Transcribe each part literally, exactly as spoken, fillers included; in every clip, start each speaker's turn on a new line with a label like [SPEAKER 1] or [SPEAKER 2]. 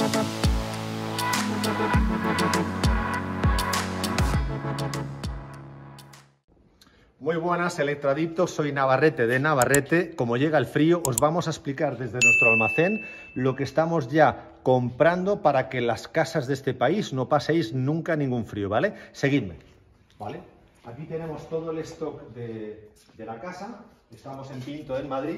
[SPEAKER 1] Muy buenas, electroadictos, soy Navarrete de Navarrete. Como llega el frío, os vamos a explicar desde nuestro almacén lo que estamos ya comprando para que en las casas de este país no paséis nunca ningún frío, ¿vale? Seguidme, ¿vale? Aquí tenemos todo el stock de, de la casa, estamos en Pinto, en Madrid,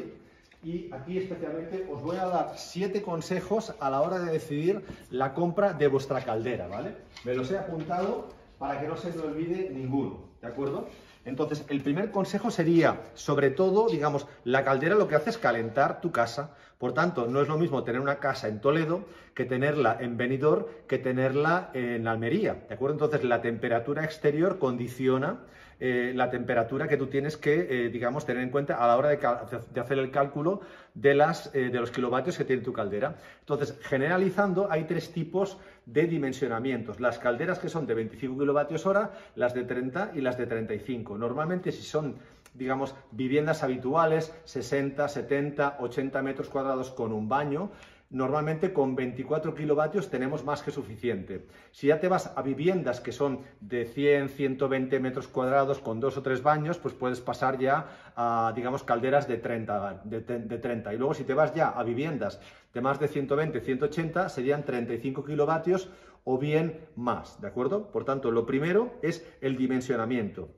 [SPEAKER 1] y aquí especialmente os voy a dar siete consejos a la hora de decidir la compra de vuestra caldera, ¿vale? Me los he apuntado para que no se me olvide ninguno, ¿de acuerdo? Entonces, el primer consejo sería, sobre todo, digamos, la caldera lo que hace es calentar tu casa. Por tanto, no es lo mismo tener una casa en Toledo que tenerla en Benidorm, que tenerla en Almería, ¿de acuerdo? Entonces, la temperatura exterior condiciona eh, la temperatura que tú tienes que, eh, digamos, tener en cuenta a la hora de, de hacer el cálculo de, las, eh, de los kilovatios que tiene tu caldera. Entonces, generalizando, hay tres tipos de dimensionamientos. Las calderas que son de veinticinco kilovatios hora, las de treinta y las de treinta y cinco. Normalmente, si son, digamos, viviendas habituales, sesenta, setenta, ochenta metros cuadrados con un baño, normalmente con veinticuatro kilovatios tenemos más que suficiente. Si ya te vas a viviendas que son de cien, ciento veinte metros cuadrados con dos o tres baños, pues puedes pasar ya a, digamos, calderas de treinta, de, de treinta. Y luego si te vas ya a viviendas de más de ciento veinte, ciento ochenta, serían treinta y cinco kilovatios o bien más, ¿de acuerdo? Por tanto, lo primero es el dimensionamiento.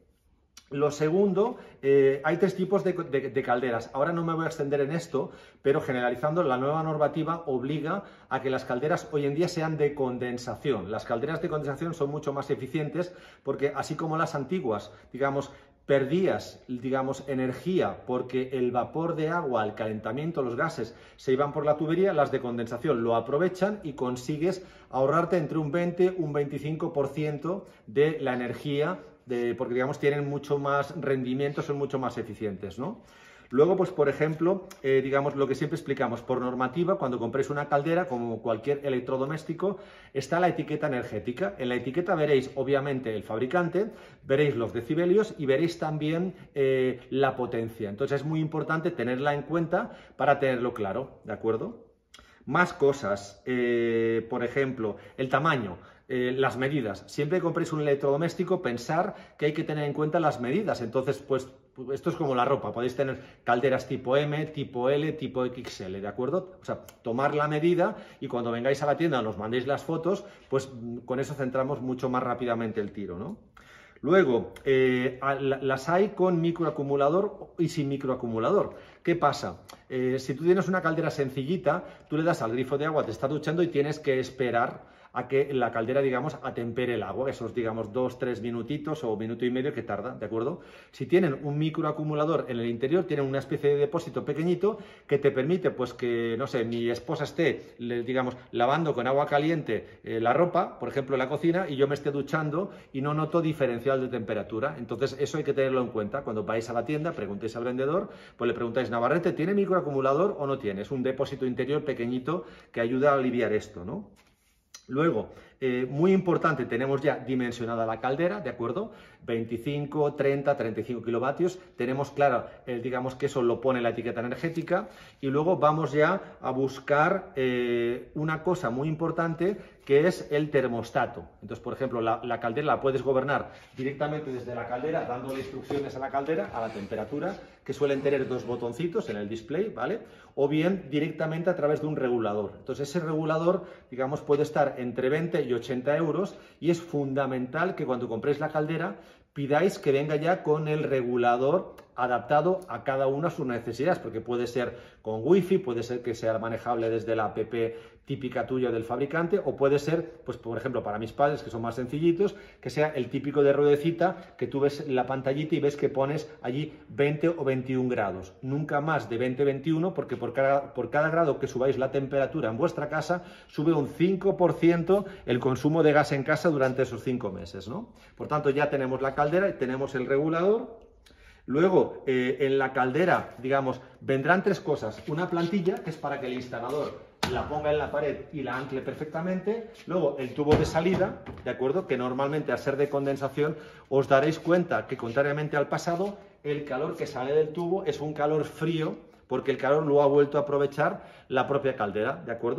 [SPEAKER 1] Lo segundo, eh, hay tres tipos de, de, de calderas. Ahora no me voy a extender en esto, pero generalizando, la nueva normativa obliga a que las calderas hoy en día sean de condensación. Las calderas de condensación son mucho más eficientes porque, así como las antiguas, digamos, perdías, digamos, energía porque el vapor de agua, el calentamiento, los gases se iban por la tubería, las de condensación lo aprovechan y consigues ahorrarte entre un veinte y un veinticinco por ciento de la energía, de, porque, digamos, tienen mucho más rendimiento, son mucho más eficientes, ¿no? Luego, pues, por ejemplo, eh, digamos, lo que siempre explicamos, por normativa, cuando compréis una caldera, como cualquier electrodoméstico, está la etiqueta energética. En la etiqueta veréis, obviamente, el fabricante, veréis los decibelios y veréis también eh, la potencia. Entonces, es muy importante tenerla en cuenta para tenerlo claro, ¿de acuerdo? Más cosas, eh, por ejemplo, el tamaño. Eh, las medidas. Siempre que compréis un electrodoméstico, pensar que hay que tener en cuenta las medidas. Entonces, pues, esto es como la ropa. Podéis tener calderas tipo M, tipo L, tipo X L, ¿de acuerdo? O sea, tomar la medida y cuando vengáis a la tienda nos mandéis las fotos, pues con eso centramos mucho más rápidamente el tiro, ¿no? Luego, eh, las hay con microacumulador y sin microacumulador. ¿Qué pasa? Eh, si tú tienes una caldera sencillita, tú le das al grifo de agua, te está duchando y tienes que esperar a que la caldera, digamos, atempere el agua, esos, digamos, dos, tres minutitos o minuto y medio que tarda, ¿de acuerdo? Si tienen un microacumulador en el interior, tienen una especie de depósito pequeñito que te permite, pues, que, no sé, mi esposa esté, digamos, lavando con agua caliente eh, la ropa, por ejemplo, en la cocina, y yo me esté duchando y no noto diferencial de temperatura. Entonces, eso hay que tenerlo en cuenta. Cuando vais a la tienda, preguntéis al vendedor, pues le preguntáis, Navarrete, ¿tiene microacumulador o no tiene? Es un depósito interior pequeñito que ayuda a aliviar esto, ¿no? Luego, eh, muy importante, tenemos ya dimensionada la caldera, ¿de acuerdo? veinticinco, treinta, treinta y cinco kilovatios. Tenemos claro, el, digamos que eso lo pone la etiqueta energética. Y luego vamos ya a buscar eh, una cosa muy importante que es el termostato. Entonces, por ejemplo, la, la caldera la puedes gobernar directamente desde la caldera, dándole instrucciones a la caldera, a la temperatura, que suelen tener dos botoncitos en el display, ¿vale? O bien directamente a través de un regulador. Entonces, ese regulador, digamos, puede estar entre veinte y ochenta euros y es fundamental que cuando compréis la caldera pidáis que venga ya con el regulador adaptado a cada una de sus necesidades, porque puede ser con wifi, puede ser que sea manejable desde la app típica tuya del fabricante, o puede ser, pues por ejemplo, para mis padres, que son más sencillitos, que sea el típico de ruedecita, que tú ves la pantallita y ves que pones allí veinte o veintiún grados. Nunca más de veinte o veintiuno, porque por cada, por cada grado que subáis la temperatura en vuestra casa, sube un cinco por ciento el consumo de gas en casa durante esos cinco meses, ¿no? Por tanto, ya tenemos la caldera y tenemos el regulador. Luego, eh, en la caldera, digamos, vendrán tres cosas. Una plantilla, que es para que el instalador la ponga en la pared y la ancle perfectamente. Luego, el tubo de salida, ¿de acuerdo? Que normalmente, al ser de condensación, os daréis cuenta que, contrariamente al pasado, el calor que sale del tubo es un calor frío, porque el calor lo ha vuelto a aprovechar la propia caldera, ¿de acuerdo?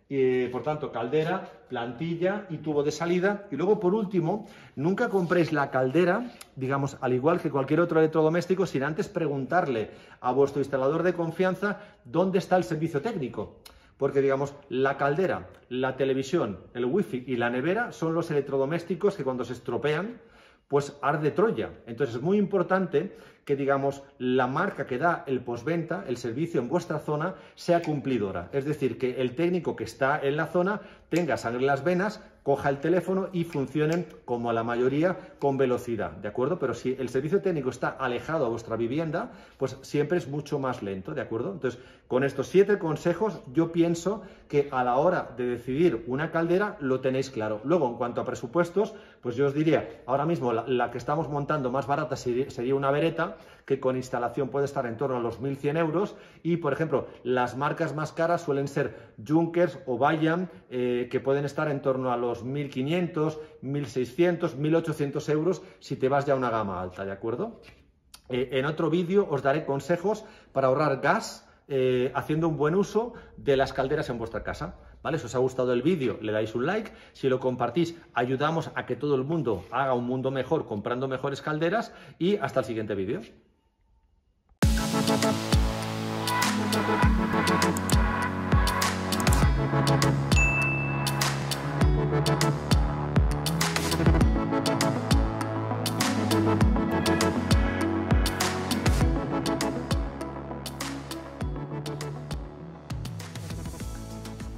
[SPEAKER 1] Eh, por tanto, caldera, plantilla y tubo de salida. Y luego, por último, nunca compréis la caldera, digamos, al igual que cualquier otro electrodoméstico, sin antes preguntarle a vuestro instalador de confianza dónde está el servicio técnico. Porque, digamos, la caldera, la televisión, el wifi y la nevera son los electrodomésticos que cuando se estropean, pues arde Troya. Entonces es muy importante que, digamos, la marca que da el postventa, el servicio en vuestra zona, sea cumplidora. Es decir, que el técnico que está en la zona tenga sangre en las venas, coja el teléfono y funcionen, como la mayoría, con velocidad, ¿de acuerdo? Pero si el servicio técnico está alejado a vuestra vivienda, pues siempre es mucho más lento, ¿de acuerdo? Entonces, con estos siete consejos, yo pienso que a la hora de decidir una caldera lo tenéis claro. Luego, en cuanto a presupuestos, pues yo os diría, ahora mismo la, la que estamos montando más barata sería, sería una Beretta, que con instalación puede estar en torno a los mil cien euros, y, por ejemplo, las marcas más caras suelen ser Junkers o Vaillant, eh, que pueden estar en torno a los mil quinientos, mil seiscientos, mil ochocientos euros si te vas ya a una gama alta, ¿de acuerdo? Eh, en otro vídeo os daré consejos para ahorrar gas eh, haciendo un buen uso de las calderas en vuestra casa. ¿Vale? Si os ha gustado el vídeo, le dais un like. Si lo compartís, ayudamos a que todo el mundo haga un mundo mejor comprando mejores calderas. Y hasta el siguiente vídeo. Thank you.